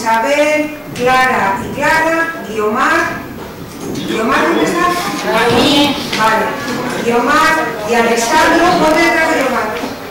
Isabel, Clara y Clara, Guiomar, ¿dónde está? Vale, Guiomar y Alexandro, ¿dónde está Guiomar?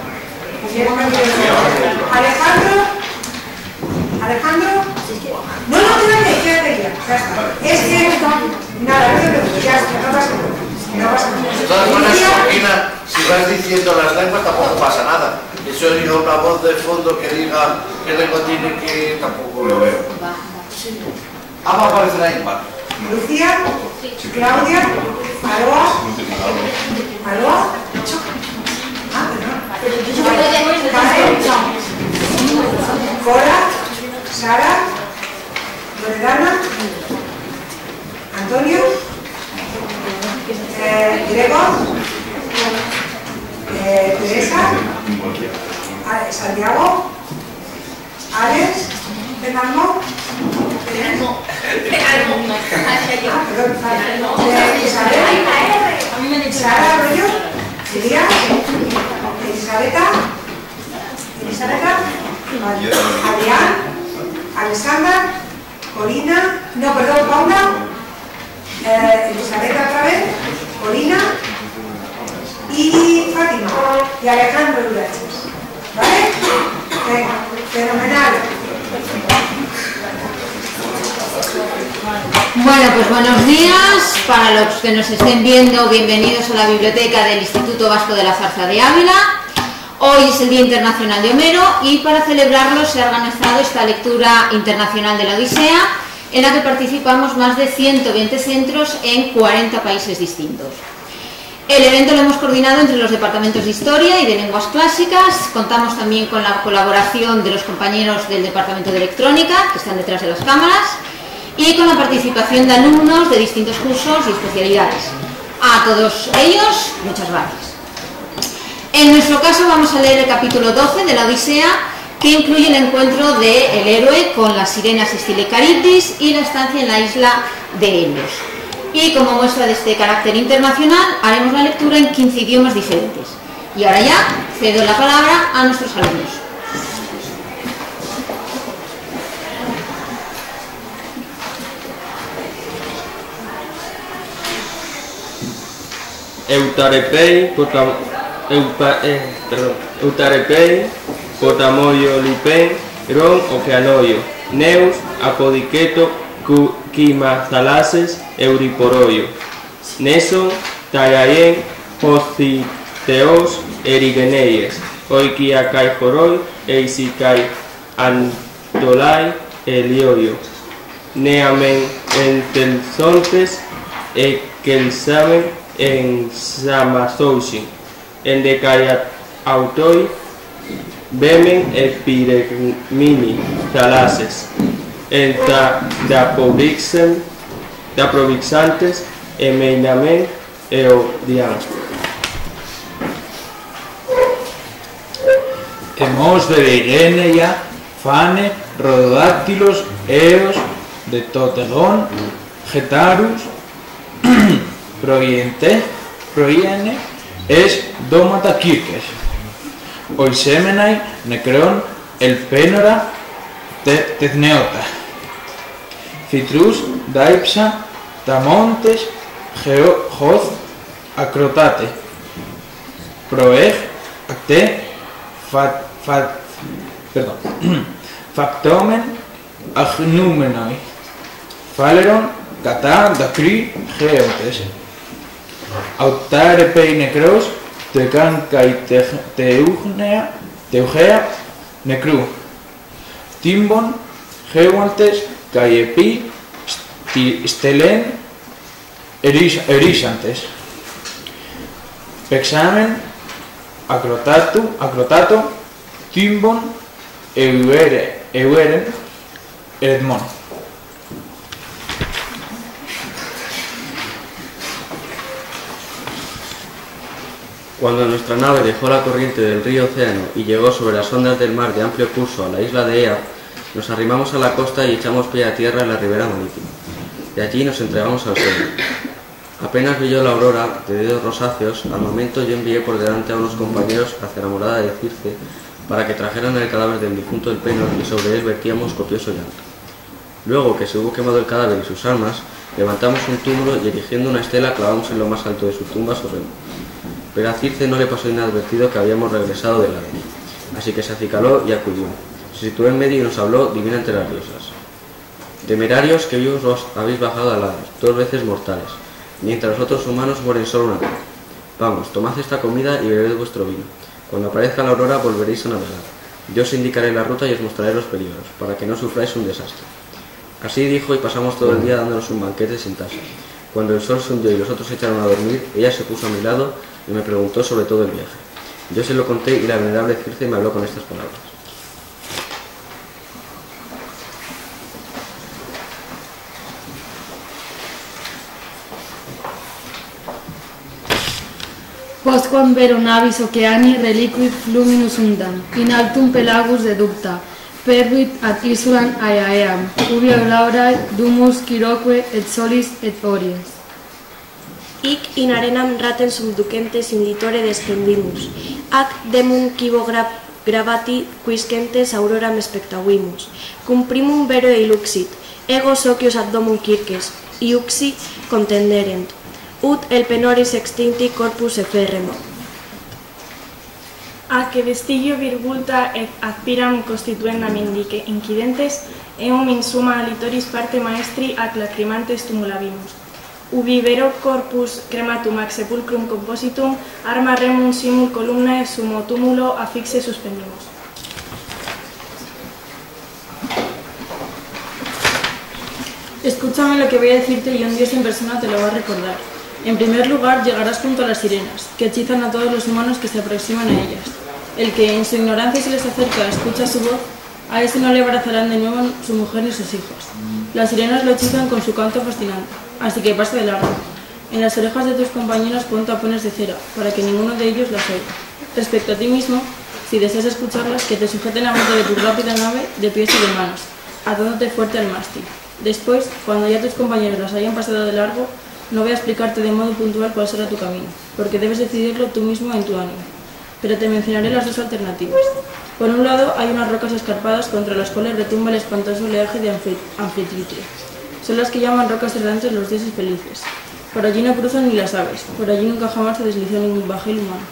Alejandro, no, quédate ya. Es que, nada, no te preocupes, ya está, no pasa nada. De todas maneras, Corina, si vas diciendo las lenguas tampoco pasa nada. Eso es una voz de fondo que diga qué lengua tiene que tampoco lo veo. Va a aparecer ahí, vale. Lucía, Claudia, Aroa, Cora, Sara, Loredana, Antonio, Gregor, Teresa, Santiago, Alex, Fernando, Sara Arroyo, Silvia, Elisabetta, Adrián, Alexandra, Corina, Paula, Elisabetta otra vez, Corina y Fátima y Alejandro Duraches. ¿Vale? Venga, fenomenal. Bueno, pues buenos días. Para los que nos estén viendo, bienvenidos a la biblioteca del Instituto Vasco de la Zarza de Ávila. Hoy es el Día Internacional de Homero y para celebrarlo se ha organizado esta lectura internacional de la Odisea, en la que participamos más de 120 centros en 40 países distintos. El evento lo hemos coordinado entre los departamentos de Historia y de Lenguas Clásicas. Contamos también con la colaboración de los compañeros del Departamento de Electrónica, que están detrás de las cámaras, y con la participación de alumnos de distintos cursos y especialidades. A todos ellos, muchas gracias. En nuestro caso vamos a leer el capítulo 12 de la Odisea, que incluye el encuentro del héroe con las sirenas Escila y Caribdis y la estancia en la isla de Helios. Y como muestra de este carácter internacional, haremos la lectura en 15 idiomas diferentes. Y ahora ya cedo la palabra a nuestros alumnos. Eutarepei, potamoio lipen, ron okeanoio, neus, apodiketo, kimazalases, euriporoio, neson, taiaien, hociteos, erigeneies, oikiakai joroi, eisikai, antolai, elioio, neamen entelsontes, ekelsamen, en Samazousin, en decayat autoi, bemen epiregmini, thalases, en daprovixantes, emeinamen, eodian. Hemos verigeneia, fane, rododáctilos, eos, de totegón, getarus, proiene es dómata kirkes, oisemenai necrón el pénora tezneota, citrus daipsa tamontes geoz acrotate, proeg acte factomen agnúmenoi, faleron catá dacri geotes. Autarepei necros, tecan kai teugea necru. Timbon, gewantes, kai epi, stelen, erisantes. Pexamen, acrotato, timbon, eueren, eredmon. Cuando nuestra nave dejó la corriente del río Océano y llegó sobre las ondas del mar de amplio curso a la isla de Ea, nos arrimamos a la costa y echamos pie a tierra en la ribera marítima. De allí nos entregamos al sueño. Apenas brilló la aurora de dedos rosáceos, al momento yo envié por delante a unos compañeros hacia la morada de Circe para que trajeran el cadáver del difunto del Penor y sobre él vertíamos copioso llanto. Luego que se hubo quemado el cadáver y sus armas, levantamos un túmulo y erigiendo una estela clavamos en lo más alto de su tumba su remo. Pero a Circe no le pasó inadvertido que habíamos regresado del Hades, así que se acicaló y acudió. Se situó en medio y nos habló divina ante las diosas. Temerarios que vivos os habéis bajado al Hades, 2 veces mortales, mientras los otros humanos mueren solo una vez. Vamos, tomad esta comida y bebed vuestro vino. Cuando aparezca la aurora volveréis a navegar. Yo os indicaré la ruta y os mostraré los peligros, para que no sufráis un desastre. Así dijo y pasamos todo el día dándonos un banquete sin tasa. Cuando el sol se hundió y los otros se echaron a dormir, ella se puso a mi lado y me preguntó sobre todo el viaje. Yo se lo conté y la venerable Circe me habló con estas palabras. Postquam vero navis oceani reliquit fluminus undam, in altum pelagus deducta, pervit ad isuram aeaeam, ubi aulaurae dumus Chiroque et solis et ories. Hic in arenam ratem subducentes inditore descendimus, ac demum cibo gravati quiscentes auroram spectavimus, cum primum vero iluxit, ego socios ad domum circes, iuxi contenderent, ut el penoris extincti corpus efferremo. Ac vestigio virgulta et aspiram constituendam indique incidentes, eum in summa alitoris parte maestri ac lacrimantes tumulabimus. Ubi vero corpus crematum ac sepulcrum compositum, arma remum simul columnae sumo tumulo afixe suspendimus. Escúchame lo que voy a decirte y un dios en persona te lo va a recordar. En primer lugar, llegarás junto a las sirenas, que hechizan a todos los humanos que se aproximan a ellas. El que en su ignorancia se les acerca, escucha su voz, a ese no le abrazarán de nuevo su mujer ni sus hijos. Las sirenas lo hechizan con su canto fascinante, así que pasa de largo. En las orejas de tus compañeros pon tapones de cera, para que ninguno de ellos las oiga. Respecto a ti mismo, si deseas escucharlas, que te sujeten a bordo de tu rápida nave de pies y de manos, atándote fuerte al mástil. Después, cuando ya tus compañeros las hayan pasado de largo, no voy a explicarte de modo puntual cuál será tu camino, porque debes decidirlo tú mismo en tu ánimo. Pero te mencionaré las 2 alternativas. Por un lado, hay unas rocas escarpadas contra las cuales retumba el espantoso oleaje de Anfitritio. Son las que llaman rocas errantes los dioses felices. Por allí no cruzan ni las aves, por allí nunca jamás se deslizó ningún bajel humano.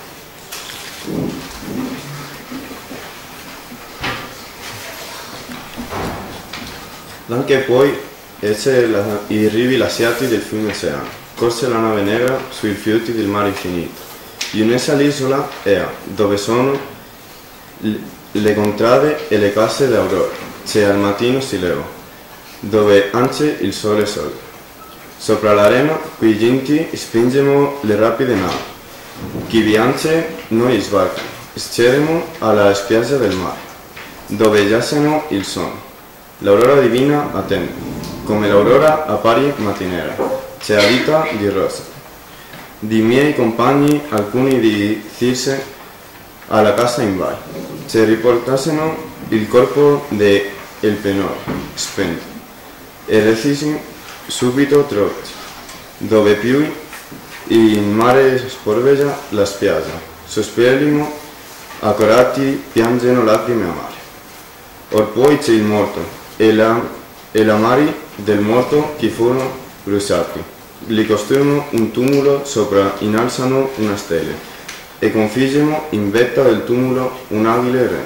L'anche poi i rivi lasciati del fiume Oceano. Corse la nave nera sui fiuti del mare infinito. In un'essa l'isola Ea, dove sono le contrade e le case d'Aurora. C'è al mattino si leva, dove anche il sole sorge. Sopra l'arena, qui giunti, spingiamo le rapide navi. Chi vi anche noi sbarca. Sceremo alla spiaggia del mare, dove giacciono il sonno. L'aurora divina attende, come l'aurora appare mattinera, c'è a vita di rosa. Di miei compagni, alcuni di Circe, alla casa in vai, ci riportassero il corpo del penore, spento, e recisi subito trovati, dove più il mare sporgeva la spiaggia, sospirimo accorati piangono lacrime amare. Or poi c'è il morto, e la mari del morto che furono bruciati. Gli costruirono un tumulo sopra, innalzano una stella, e configgono in vetta del tumulo un águile reno.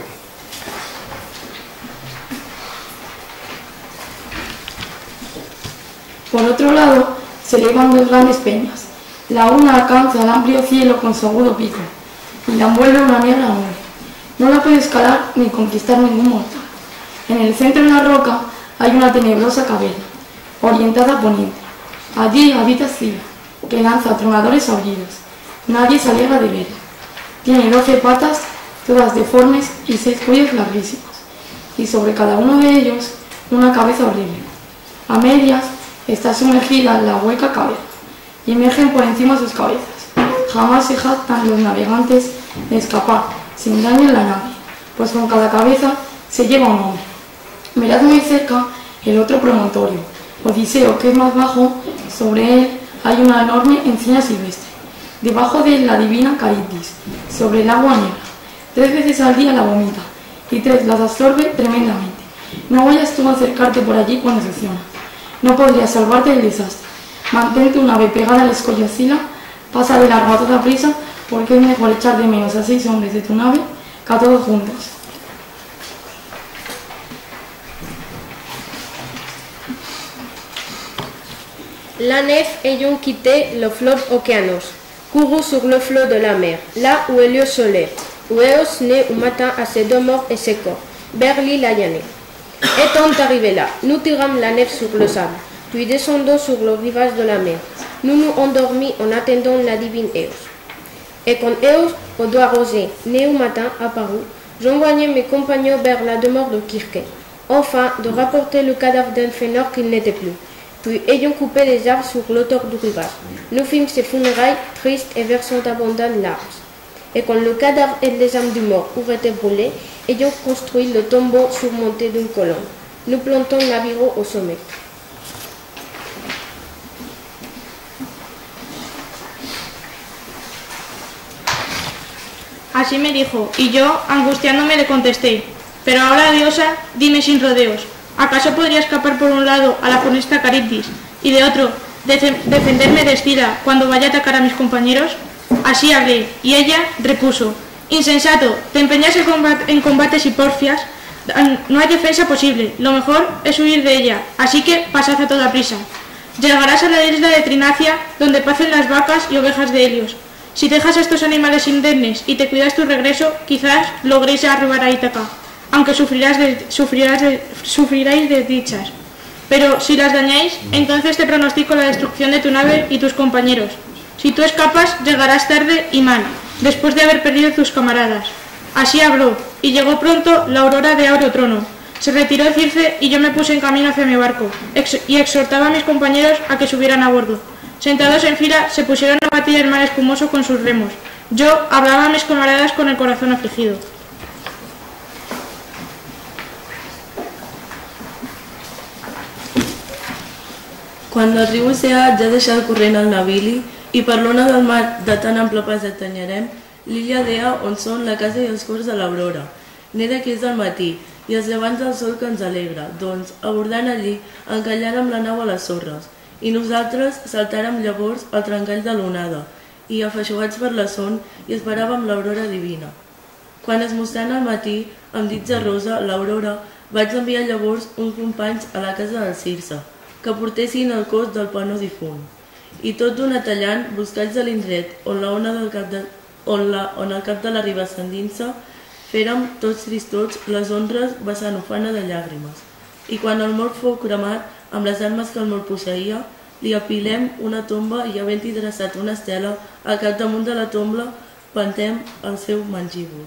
Por otro lado, se elevan 2 grandes peñas. La una alcanza el amplio cielo con su agudo pico, y la envuelve una negra nube. No la puede escalar ni conquistar ningún mortal. En el centro de la roca hay una tenebrosa caverna, orientada a poniente. Allí habita Scylla, que lanza tronadores aullidos. Nadie se alegra de verla. Tiene 12 patas, todas deformes, y 6 cuellos larguísimos, y sobre cada uno de ellos una cabeza horrible. A medias está sumergida en la hueca caverna, y emergen por encima sus cabezas. Jamás se jactan los navegantes de escapar sin daño en la nave, pues con cada cabeza se lleva un hombre. Mirad muy cerca el otro promontorio, Odiseo, que es más bajo. Sobre él hay una enorme encina silvestre. Debajo de él la divina Caritis, sobre el agua negra. 3 veces al día la vomita, y 3 las absorbe tremendamente. No vayas tú a acercarte por allí cuando se acciona. No podrías salvarte del desastre. Mantente una vez pegada a la escollacila, pasa de largo a toda prisa, porque es mejor echar de menos a 6 hombres de tu nave que a todos juntos. La nef ayant quitté le flot océanos, courut sur le flot de la mer, là où est le soleil, où Eos naît au matin à ses deux morts et ses corps, Berli la llanée. Étant arrivés là, nous tirâmes la nef sur le sable, puis descendons sur le rivage de la mer. Nous nous endormis en attendant la divine Eos. Et quand Eos, au doigt rosé, né au matin, apparut, j'envoyai mes compagnons vers la demeure de Kirke, enfin de rapporter le cadavre d'Elphénor qu'il n'était plus. Puis, ayant coupé les arbres sur l'auteur du rivage, nous fîmes ses funérailles tristes et versant d'abondantes larmes. Et quand le cadavre et les âmes du mort auraient été brûlés, ayant construit le tombeau surmonté d'une colonne, nous plantons l'aviron au sommet. Así me dijo, y yo, angustiándome, le contesté: pero ahora, diosa, dime sin rodeos, ¿acaso podría escapar por un lado a la funesta Caribdis y de otro defenderme de Escila cuando vaya a atacar a mis compañeros? Así hablé, y ella repuso: insensato, te empeñas en combates y porfias, no hay defensa posible, lo mejor es huir de ella, así que pasad a toda prisa. Llegarás a la isla de Trinacia, donde pacen las vacas y ovejas de Helios. Si dejas a estos animales indemnes y te cuidas tu regreso, quizás logréis arribar a Ítaca, aunque sufriráis desdichas. Pero si las dañáis, entonces te pronostico la destrucción de tu nave y tus compañeros. Si tú escapas, llegarás tarde y mal, después de haber perdido tus camaradas. Así habló, y llegó pronto la aurora de Auro Trono. Se retiró Circe y yo me puse en camino hacia mi barco, y exhortaba a mis compañeros a que subieran a bordo. Sentados en fila, se pusieron a batir el mar espumoso con sus remos. Yo hablaba a mis camaradas con el corazón afligido. Quan el riu Oceà ja deixa el corrent al Navili i per l'ona del mar de tan ample pas atanyarem, l'illa d'Ea on són la casa i els cors de l'Aurora. Neda que és del matí i els llevants del sol que ens alegra, doncs, abordant allí, encallàrem la nau a les sorres, i nosaltres saltàrem llavors al trencall de l'onada, i afeixugats per la son, i esperàvem l'aurora divina. Quan es mostrant al matí, amb dits de rosa, l'Aurora, vaig enviar llavors uns companys a la casa del Circe, que portessin el cos del penó difunt. I tot d'una tallant, buscats a l'indret on el cap de la riba ascendint-se, fèrem tots tristots les honres vessant ufana de llàgrimes. I quan el mort fou cremat, amb les armes que el mort posseïa, li apilem una tomba i havent-hi dreçat una estela, al capdamunt de la tomba pentem el seu mangíbul.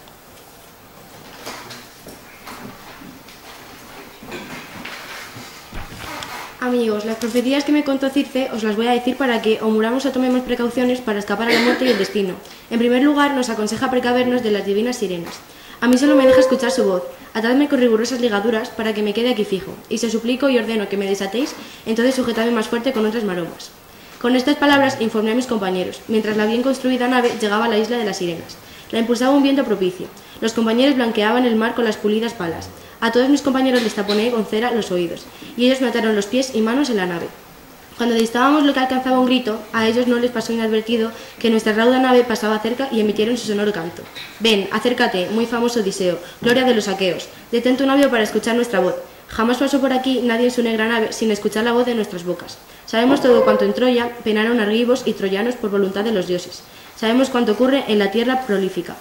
Amigos, las profecías que me contó Circe os las voy a decir para que o muramos o tomemos precauciones para escapar a la muerte y el destino. En primer lugar, nos aconseja precavernos de las divinas sirenas. A mí solo me deja escuchar su voz. Atadme con rigurosas ligaduras para que me quede aquí fijo, y si os suplico y ordeno que me desatéis, entonces sujetadme más fuerte con otras maromas. Con estas palabras informé a mis compañeros, mientras la bien construida nave llegaba a la isla de las sirenas. La impulsaba un viento propicio. Los compañeros blanqueaban el mar con las pulidas palas. A todos mis compañeros les taponé con cera los oídos, y ellos me ataron los pies y manos en la nave. Cuando distábamos lo que alcanzaba un grito, a ellos no les pasó inadvertido que nuestra rauda nave pasaba cerca y emitieron su sonoro canto. Ven, acércate, muy famoso Odiseo, gloria de los aqueos, detén tu navio para escuchar nuestra voz. Jamás pasó por aquí nadie en su negra nave sin escuchar la voz de nuestras bocas. Sabemos todo cuanto en Troya penaron argivos y troyanos por voluntad de los dioses. Sabemos cuanto ocurre en la tierra prolífica.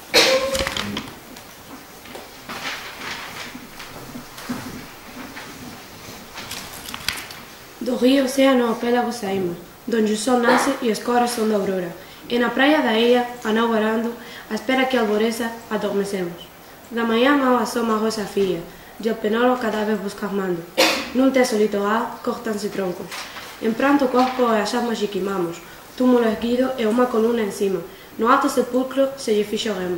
Do rio Oceano ao pé da saímos, donde o sol nasce e as cores são da aurora. E na praia da ilha, a nau varando, à espera que alvoreça, adormecemos. Da manhã mal assoma a rosa fria, de o penolo cadáver busca armando. Num teso litoral, cortam-se troncos. Em pranto o corpo agachamos e queimamos. Túmulo erguido e uma coluna em cima. No alto sepulcro se lle fixo remo.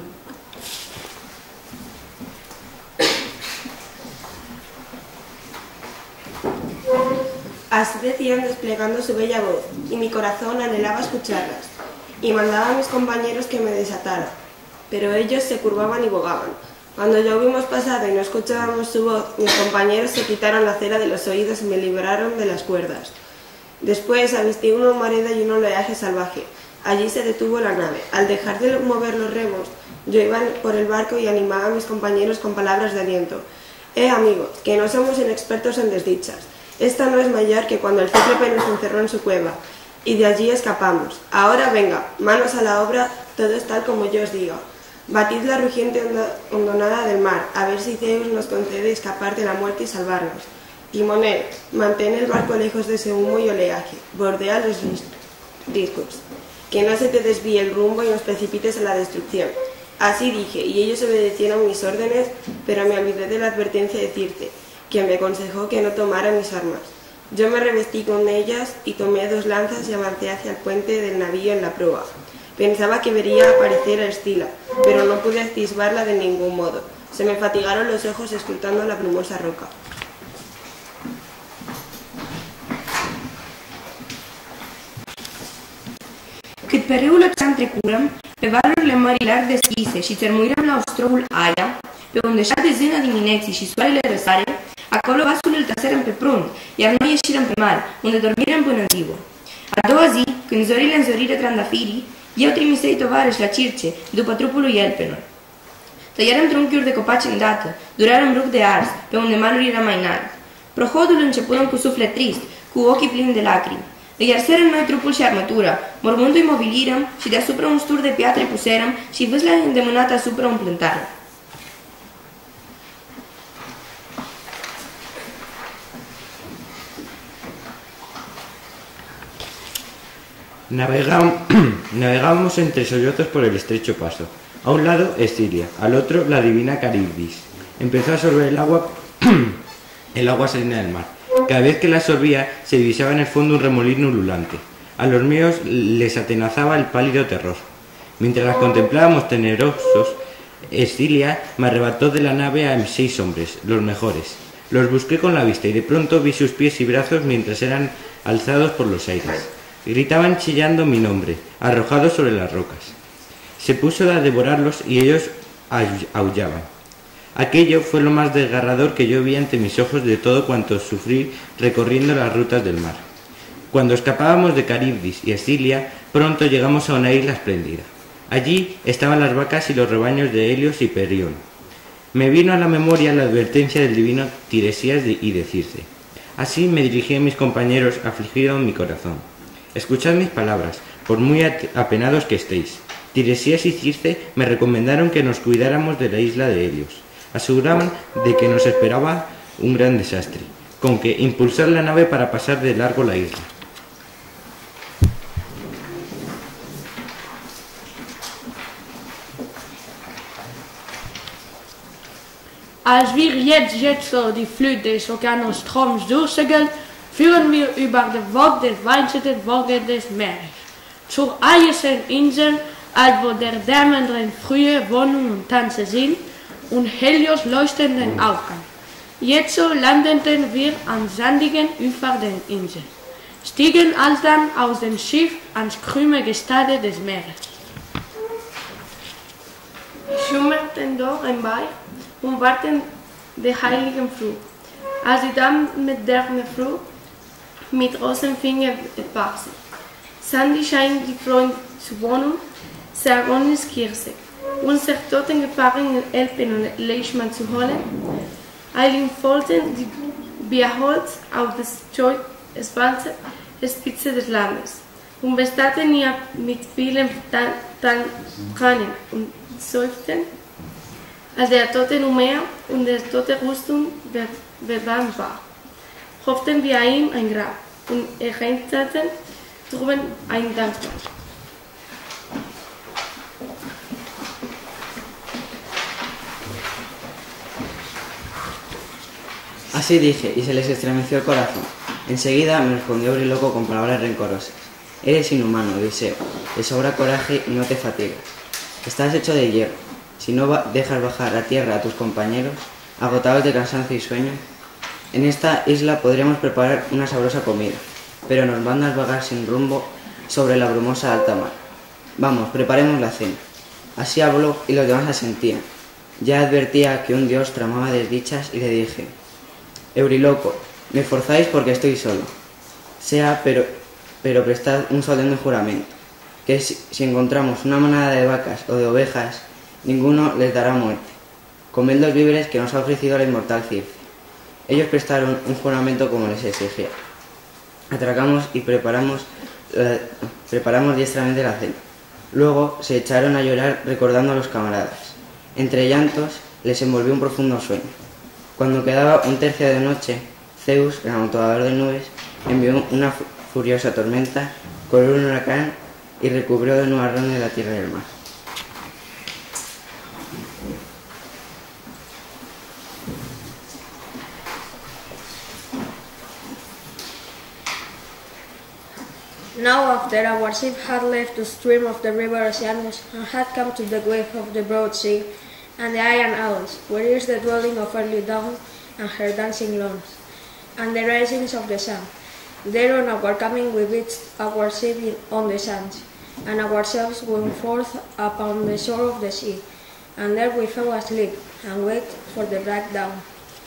Así decían desplegando su bella voz, y mi corazón anhelaba escucharlas, y mandaba a mis compañeros que me desataran, pero ellos se curvaban y bogaban. Cuando ya hubimos pasado y no escuchábamos su voz, mis compañeros se quitaron la cera de los oídos y me libraron de las cuerdas. Después avistí una humareda y un oleaje salvaje. Allí se detuvo la nave. Al dejar de mover los remos, yo iba por el barco y animaba a mis compañeros con palabras de aliento. Amigos, que no somos inexpertos en desdichas. Esta no es mayor que cuando el cíclope nos encerró en su cueva, y de allí escapamos. Ahora venga, manos a la obra, todo es tal como yo os digo. Batid la rugiente hondonada del mar, a ver si Zeus nos concede escapar de la muerte y salvarnos. Timonel, mantén el barco lejos de ese humo y oleaje, bordea los riscos, que no se te desvíe el rumbo y nos precipites a la destrucción. Así dije, y ellos obedecieron mis órdenes, pero me olvidé de la advertencia de Circe, quien me aconsejó que no tomara mis armas. Yo me revestí con ellas y tomé 2 lanzas y avancé hacia el puente del navío en la proa. Pensaba que vería aparecer a Escila, pero no pude atisbarla de ningún modo. Se me fatigaron los ojos escrutando la brumosa roca. Cât pe râul Ocean trecurăm, pe valurile mării larg deschise și țărmuiram la ostrogul Aia, pe unde șade zâna dimineții și soarele răsare, acolo vasul îl tăserăm pe prund, iar noi ieșirăm pe mare, unde dormirăm până în ziua. A doua zi, când zorile înzoriră trandafirii, eu trimisei tovarăși la Circe, după trupul lui Elpenor. Tăiarăm trunchiuri de copaci îndată, durarăm rug de ars, pe unde malul era mai înalt. Prohodul începurăm cu suflet trist, cu ochii plini de lacrimi. Îi arserăm noi trupul și armătura, mormântul-i mobilirăm și deasupra un stur de piatre puserăm și vâsla îndemânată asupra un plântară. Navegábamos entre sollozos por el estrecho paso. A un lado Escilia, al otro la divina Caribdis. Empezó a sorber el agua salina del mar. Cada vez que la absorbía se divisaba en el fondo un remolino ululante. A los míos les atenazaba el pálido terror. Mientras las contemplábamos tenerosos, Escilia me arrebató de la nave a 6 hombres, los mejores. Los busqué con la vista y de pronto vi sus pies y brazos mientras eran alzados por los aires. Gritaban chillando mi nombre, arrojados sobre las rocas. Se puso a devorarlos y ellos aullaban. Aquello fue lo más desgarrador que yo vi ante mis ojos de todo cuanto sufrí recorriendo las rutas del mar. Cuando escapábamos de Caribdis y Escilia, pronto llegamos a una isla espléndida. Allí estaban las vacas y los rebaños de Helios y Perión. Me vino a la memoria la advertencia del divino Tiresías y de Circe. Así me dirigí a mis compañeros, afligido en mi corazón. Escuchad mis palabras, por muy apenados que estéis. Tiresías y Circe me recomendaron que nos cuidáramos de la isla de Helios. Aseguraban de que nos esperaba un gran desastre, con que impulsar la nave para pasar de largo la isla. Als wir jetzt so die Flut des Okeanostroms durchsegeln, führen wir über den Weg des weiteren Wogen des Meeres, zur Eiersen Insel, wo der dämmernden frühe Wohnungen und Tanze sind, und Helios leuchtenden Aufgang. Jetzt so landeten wir am sandigen Ufer der Insel, stiegen alsdann aus dem Schiff ans krümme Gestade des Meeres. Schummerten dort ein Weib und warten der heiligen Frucht. Als sie dann mit der Frucht mit Rosenfinger wachsen, Sandy scheint die Freund zu wohnen, Sargonis Kirche. Unser Toten gefahren in Elpen und Leishman zu holen, eilig folgten die Bierholz auf das Spitze des Landes und bestatten ihr mit vielen Tränen und Seufzen, als der tote Numer und der tote Rüstung verbannt war. Hofften wir ihm ein Grab und errichteten drüben ein Dankmal. Así dije, y se les estremeció el corazón. Enseguida me respondió Briloco con palabras rencorosas. Eres inhumano, Odiseo, te sobra coraje y no te fatigas. Estás hecho de hierro. Si no dejas bajar a tierra a tus compañeros, agotados de cansancio y sueño, en esta isla podríamos preparar una sabrosa comida, pero nos mandas vagar sin rumbo sobre la brumosa alta mar. Vamos, preparemos la cena. Así habló y los demás asentían. Ya advertía que un dios tramaba desdichas y le dije: Euriloco, me forzáis porque estoy solo. Sea, pero prestad un solemne juramento, que si encontramos una manada de vacas o de ovejas, ninguno les dará muerte. Comed los víveres que nos ha ofrecido la inmortal Circe. Ellos prestaron un juramento como les exigía. Atracamos y preparamos diestramente la cena. Luego se echaron a llorar recordando a los camaradas. Entre llantos les envolvió un profundo sueño. Cuando quedaba un tercio de noche, Zeus, el amontonador de nubes, envió una furiosa tormenta, coló un huracán y recubrió de nubarrones la tierra y el mar. Now after our ship had left the stream of the river Oceanus and had come to the wave of the broad sea and the iron owls, where is the dwelling of early dawn and her dancing lawns, and the risings of the sun. There on our coming we beached our ship on the sands, and ourselves went forth upon the shore of the sea, and there we fell asleep and waited for the black dawn.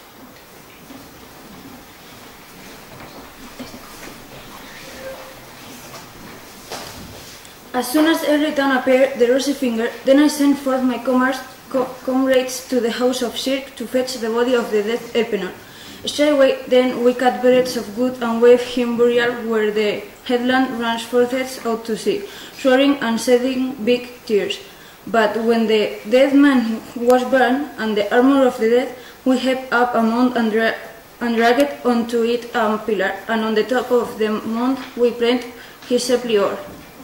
As soon as early dawn appeared, the rosy finger, then I sent forth my comrades to the house of Circe to fetch the body of the dead Elpenor. Straightway then we cut beds of wood and waved him burial where the headland runs forth out to sea, swearing and shedding big tears. But when the dead man was burned and the armor of the dead, we heaped up a mound and dragged onto it a pillar, and on the top of the mound we planted his sepulchre.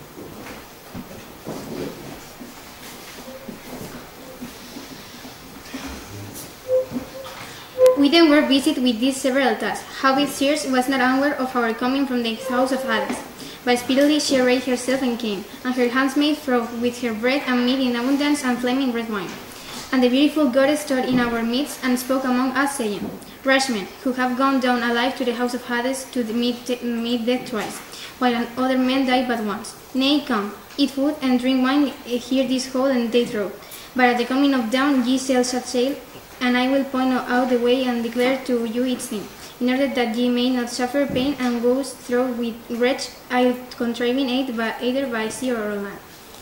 We then were busied with these several tasks. Howbeit Circe was not unaware of our coming from the house of Hades. But speedily she arrayed herself and came, and her handmaid frothed with her bread and meat in abundance and flaming red wine. And the beautiful goddess stood in our midst and spoke among us, saying, Rash men, who have gone down alive to the house of Hades to meet death twice, while other men died but once. Nay, come, eat food and drink wine here this whole and day through. But at the coming of dawn ye shall set sail, and I will point out the way and declare to you its name, in order that ye may not suffer pain and woes through with wretch I contriving either by sea or land.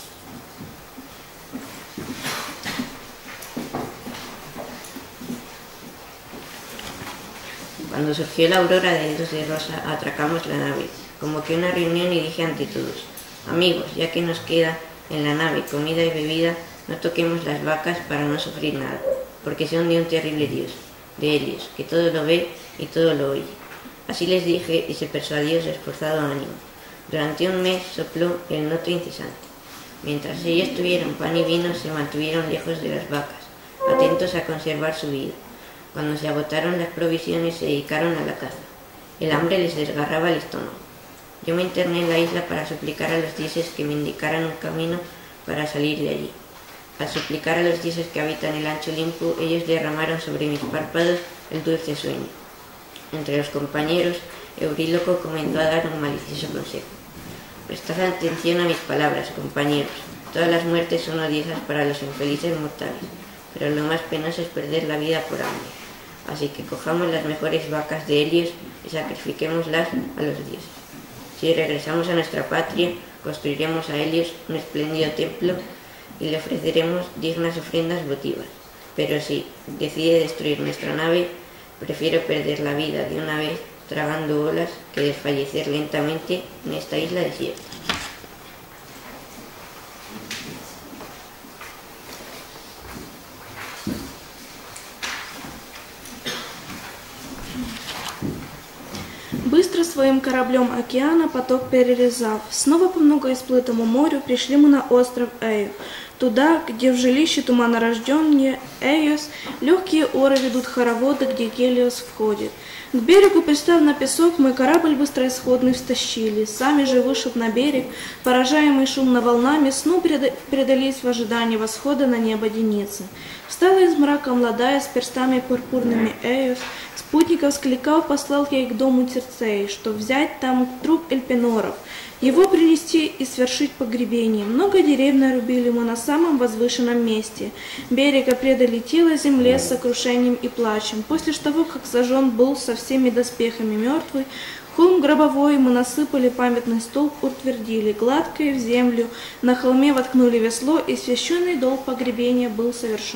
Cuando surgió la aurora de luz de rosa, atracamos la nave, convoqué una reunión y dije ante todos: amigos, ya que nos queda en la nave comida y bebida, no toquemos las vacas para no sufrir nada, porque son de un terrible dios, de Helios, que todo lo ve y todo lo oye. Así les dije y se persuadió su esforzado ánimo. Durante un mes sopló el noto incesante. Mientras ellos tuvieron pan y vino, se mantuvieron lejos de las vacas, atentos a conservar su vida. Cuando se agotaron las provisiones, se dedicaron a la caza. El hambre les desgarraba el estómago. Yo me interné en la isla para suplicar a los dioses que me indicaran un camino para salir de allí. Al suplicar a los dioses que habitan el ancho Olimpo, ellos derramaron sobre mis párpados el dulce sueño. Entre los compañeros, Euríloco comenzó a dar un malicioso consejo. Prestad atención a mis palabras, compañeros. Todas las muertes son odiosas para los infelices mortales, pero lo más penoso es perder la vida por hambre. Así que cojamos las mejores vacas de Helios y sacrifiquémoslas a los dioses. Si regresamos a nuestra patria, construiremos a Helios un espléndido templo y le ofreceremos dignas ofrendas votivas. Pero si decide destruir nuestra nave, prefiero perder la vida de una vez tragando olas que desfallecer lentamente en esta isla desierta. Быстро своим кораблем океана поток перерезав, снова по многоисплытому морю пришли мы на остров Эю, туда, где в жилище туманорожденнее Эйос легкие оры ведут хороводы, где Гелиос входит. К берегу, пристав на песок, мой корабль быстроисходный встащили, сами же, вышед на берег, поражаемый шумно волнами, сну предались в ожидании восхода на небо Деницы. Встала из мрака молодая с перстами пурпурными Эйос, спутников скликав, послал ей к дому Цирцеи, что взять там труп Эльпеноров, его принести и свершить погребение. Много деревьев нарубили ему на самом возвышенном месте. Берега предолетела земле с сокрушением и плачем. После того, как сожжен был со всеми доспехами мертвый, холм гробовой мы насыпали памятный столб, утвердили, гладкое в землю, на холме воткнули весло, и священный долг погребения был совершен.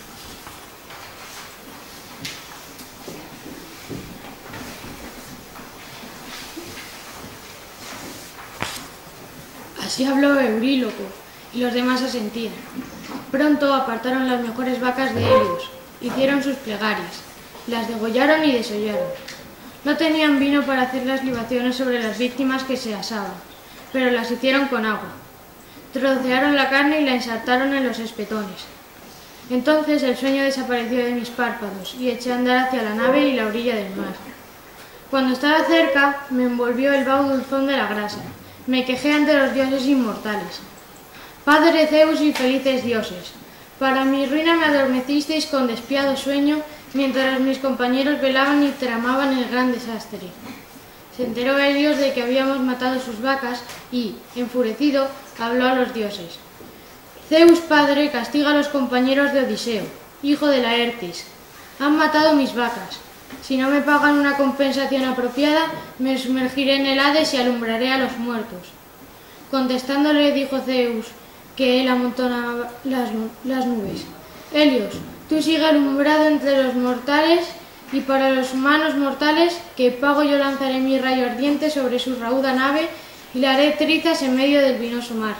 Así habló Euríloco, y los demás asentían. Pronto apartaron las mejores vacas de Helios, hicieron sus plegarias, las degollaron y desollaron. No tenían vino para hacer las libaciones sobre las víctimas que se asaban, pero las hicieron con agua. Trocearon la carne y la ensartaron en los espetones. Entonces el sueño desapareció de mis párpados y eché a andar hacia la nave y la orilla del mar. Cuando estaba cerca, me envolvió el vaho dulzón de la grasa. Me quejé ante los dioses inmortales. Padre Zeus y felices dioses, para mi ruina me adormecisteis con despiado sueño, mientras mis compañeros velaban y tramaban el gran desastre. Se enteró Helios de que habíamos matado sus vacas y, enfurecido, habló a los dioses. Zeus padre castiga a los compañeros de Odiseo, hijo de Laertis. Han matado mis vacas. Si no me pagan una compensación apropiada, me sumergiré en el Hades y alumbraré a los muertos. Contestándole dijo Zeus, que él amontonaba las nubes. Helios, tú sigue alumbrado entre los mortales, y para los humanos mortales, que pago yo lanzaré mi rayo ardiente sobre su rauda nave y le haré trizas en medio del vinoso mar.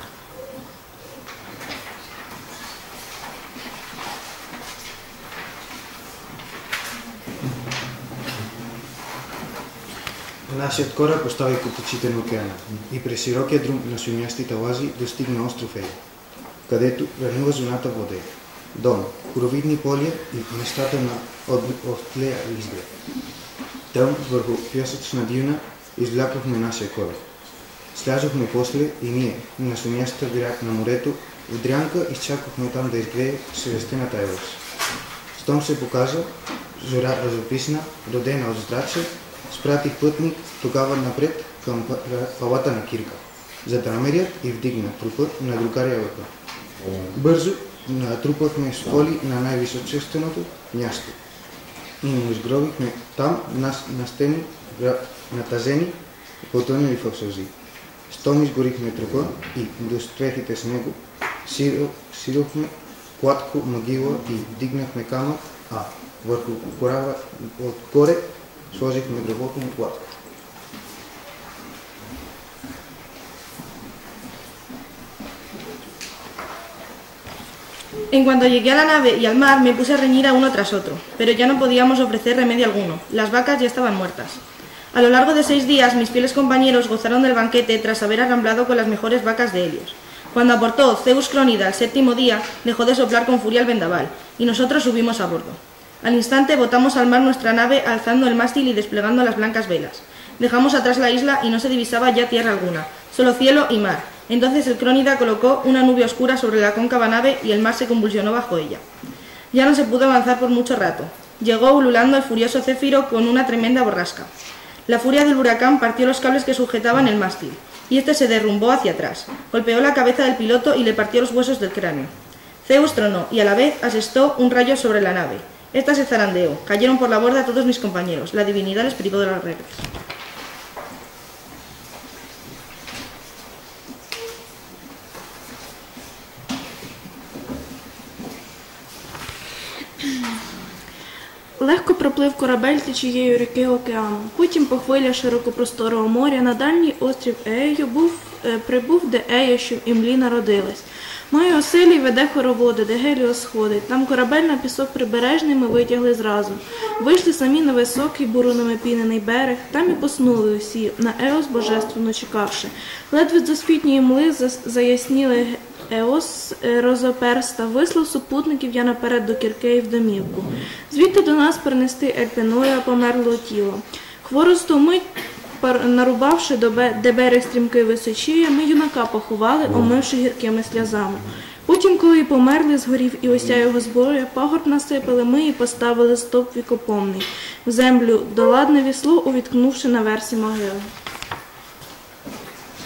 Нашият кораб остави потоците на океана и през широкия друм на шумящите лази достигна остров Ея, където ранува зоната воде, Дон, коровидни полия и местата на Офтлея изглед. Там, върху пясъчна дюна, излякохме нашия кораб. Слязохме после и ние на шумящата бряг на морето, в дрянка изчакахме там да изгрее свещената Еос. Щом се показа зора разописна, родена от здраче, спратих пътник тогава напред към палата на Кирка, за да намерят и вдигнат трупът на другаря Лъка. Бързо натрупахме стволи на най-височественото място и му изгробихме там настени, натазени, потънали в сълзи. Щом изгорихме трупа и доспехите с него, сирохме кладко могила и вдигнахме камък, а върху корава отгоре сложихме дървото на кладко. En cuanto llegué a la nave y al mar me puse a reñir a uno tras otro, pero ya no podíamos ofrecer remedio alguno, las vacas ya estaban muertas. A lo largo de 6 días mis fieles compañeros gozaron del banquete tras haber arramblado con las mejores vacas de Helios. Cuando aportó Zeus Crónida el 7º día, dejó de soplar con furia el vendaval, y nosotros subimos a bordo. Al instante botamos al mar nuestra nave alzando el mástil y desplegando las blancas velas. Dejamos atrás la isla y no se divisaba ya tierra alguna, solo cielo y mar. Entonces el Crónida colocó una nube oscura sobre la cóncava nave y el mar se convulsionó bajo ella. Ya no se pudo avanzar por mucho rato. Llegó ululando el furioso Céfiro con una tremenda borrasca. La furia del huracán partió los cables que sujetaban el mástil, y este se derrumbó hacia atrás. Golpeó la cabeza del piloto y le partió los huesos del cráneo. Zeus tronó y a la vez asestó un rayo sobre la nave. Esta se zarandeó. Cayeron por la borda todos mis compañeros. La divinidad les privó de las reglas. Легко проплив корабель течією ріки океану. Потім по хвилях широкопросторого моря на дальній острів Ею прибув, де Ея, що в імлі народилась. Мої оселі веде хороводи, де Геліос сходить. Там корабель на пісок прибережний ми витягли зразу. Вийшли самі на високий бурунами пінений берег, там і поснули усі, на Еос божественно чекавши. Ледве з засвітньої мли заясніли Еос розоперста, вислав супутників я наперед до Кіркеї в домівку. Звідти до нас перенести Ельпеноя померлого тіла. Хворосту мить, нарубавши, де берег стрімкий височіє, ми юнака поховали, омивши гіркими сльозами. Потім, коли померли, згорів і ося його зброя, пагорб насипали ми і поставили стовп вікопомний, в землю доладне вісло, увіткнувши на версі могили.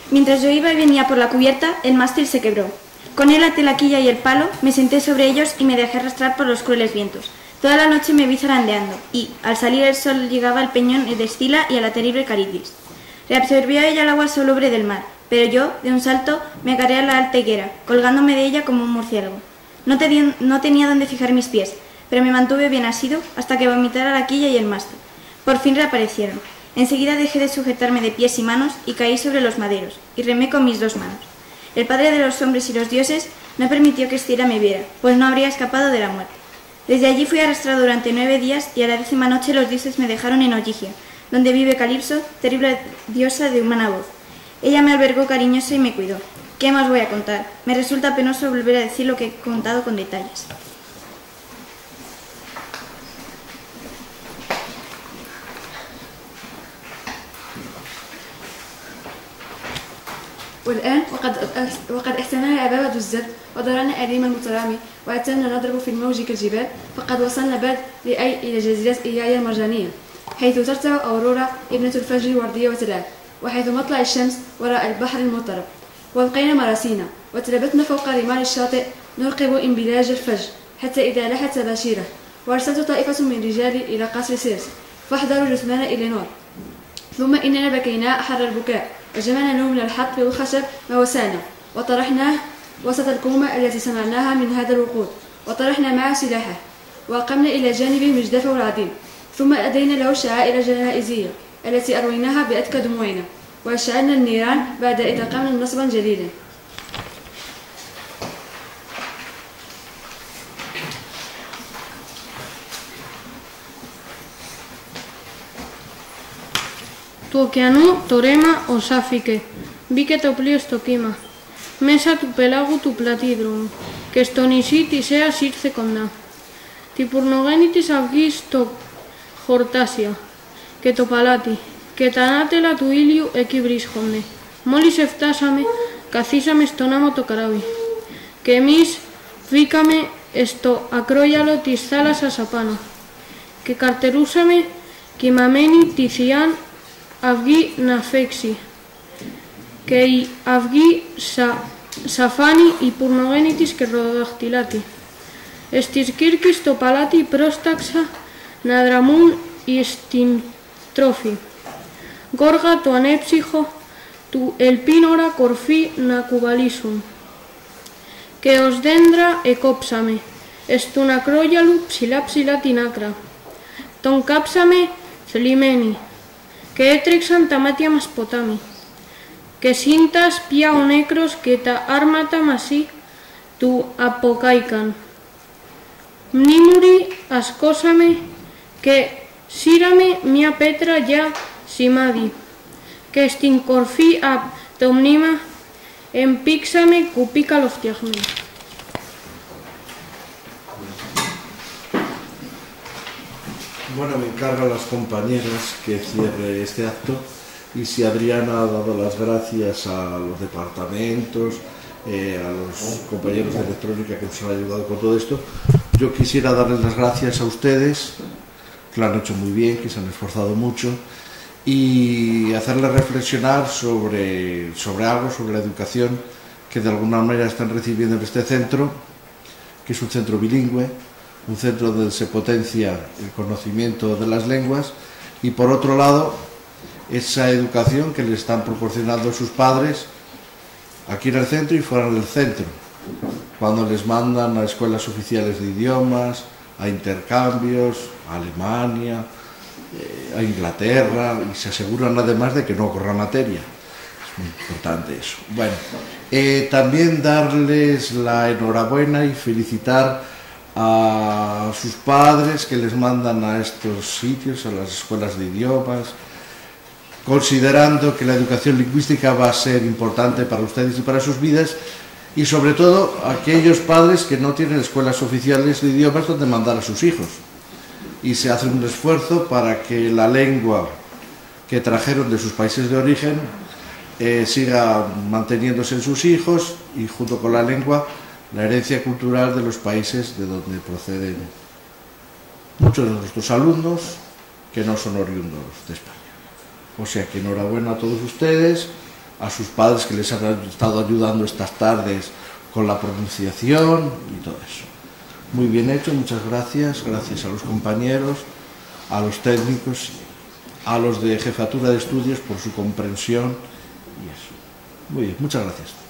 Mientras yo iba y venía por la cubierta, el mástil se quebró. Con él até la quilla y el palo, me senté sobre ellos y me dejé arrastrar por los crueles vientos. Toda la noche me vi zarandeando y, al salir el sol, llegaba al peñón de Escila y a la terrible Caridis. Reabsorbió ella el agua salobre del mar, pero yo, de un salto, me agarré a la alta higuera, colgándome de ella como un murciélago. No tenía dónde fijar mis pies, pero me mantuve bien asido hasta que vomitara la quilla y el mástil. Por fin reaparecieron. Enseguida dejé de sujetarme de pies y manos y caí sobre los maderos, y remé con mis 2 manos. El Padre de los hombres y los dioses no permitió que Escila me viera, pues no habría escapado de la muerte. Desde allí fui arrastrado durante 9 días y a la 10ª noche los dioses me dejaron en Ogygia, donde vive Calipso, terrible diosa de humana voz. Ella me albergó cariñosa y me cuidó. ¿Qué más voy a contar? Me resulta penoso volver a decir lo que he contado con detalles. والآن وقد احتملنا عبابة الزد ودرنا أريم المترامي وأتمنا نضرب في الموج كالجبال فقد وصلنا بعد إلى جزيرة إيايا المرجانية حيث ترتع أورورا ابنة الفجر وردية وتلال وحيث مطلع الشمس وراء البحر المضطرب والقينا مراسينا وتربتنا فوق رمال الشاطئ نرقب انبلاج الفجر حتى إذا لحت باشيرة وأرسلت طائفة من رجالي إلى قصر سيرس فاحضروا جثمان إلى نور ثم إننا بكينا حر البكاء وجمعنا له من الحطب والخشب ما وسعنا وطرحناه وسط الكومة التي صنعناها من هذا الوقود وطرحنا معه سلاحه وقمنا إلى جانبه مجدفه العظيم ثم أدينا له الشعائر الجنائزية التي أرويناها بأتكى دموعنا وأشعلنا النيران بعد إذا قمنا نصبا جليلا. Του ωκεανού το ρέμα οσάφηκε, μπήκε το πλοίο στο κύμα, μέσα του πελάγου του πλατήδρομου και στο νησί της Αίας ήρθε κοντά. Τη πουρνογέννη της αυγή στο χορτάσια και το παλάτι και τα ανάτελα του ήλιου εκεί βρίσκονται. Μόλις εφτάσαμε, καθίσαμε στον άμμο το καράβι και εμείς βγήκαμε στο ακρόγιαλο της θάλασσας απάνω και καρτερούσαμε κοιμαμένη τη θειάν αυγή να φέξει και η αυγή σαφάνει η πουρνογέννη της και ροδοδαχτυλάτη. Στις κύρκες στο παλάτι πρόσταξα να δραμούν στην τρόφη. Γόργα το ανέψυχο του ελπίνορα κορφή να κουβαλήσουν. Και ως δέντρα εκόψαμε, στον ακρόγιαλου ψηλά ψηλά την άκρα. Τον κάψαμε θλιμμένοι και έτρεξαν τα μάτια μας ποτάμι. Και σύντας πια ο νέκρος και τα άρματα μαζί του αποκάηκαν. Μνήμουροι ασκώσαμε και σύραμε μια πέτρα για σημάδι και στην κορφή από το μνήμα εμπήξαμε κουπί καλοφτιαγμένο. Bueno, me encargan las compañeras que cierre este acto y si Adriana ha dado las gracias a los departamentos, a los compañeros de electrónica que nos han ayudado con todo esto, yo quisiera darles las gracias a ustedes, que lo han hecho muy bien, que se han esforzado mucho, y hacerles reflexionar sobre algo, sobre la educación que de alguna manera están recibiendo en este centro, que es un centro bilingüe, un centro donde se potencia el conocimiento de las lenguas, y por otro lado, esa educación que le están proporcionando sus padres aquí en el centro y fuera del centro, cuando les mandan a escuelas oficiales de idiomas, a intercambios, a Alemania, a Inglaterra, y se aseguran además de que no corra materia. Es muy importante eso. Bueno, también darles la enhorabuena y felicitar a sus padres que les mandan a estos sitios, a las escuelas de idiomas, considerando que la educación lingüística va a ser importante para ustedes y para sus vidas, y sobre todo aquellos padres que no tienen escuelas oficiales de idiomas donde mandar a sus hijos, y se hace un esfuerzo para que la lengua que trajeron de sus países de origen siga manteniéndose en sus hijos, y junto con la lengua, la herencia cultural de los países de donde proceden muchos de nuestros alumnos que no son oriundos de España. O sea que enhorabuena a todos ustedes, a sus padres que les han estado ayudando estas tardes con la pronunciación y todo eso. Muy bien hecho, muchas gracias. Gracias a los compañeros, a los técnicos, a los de Jefatura de Estudios por su comprensión y eso. Muy bien, muchas gracias.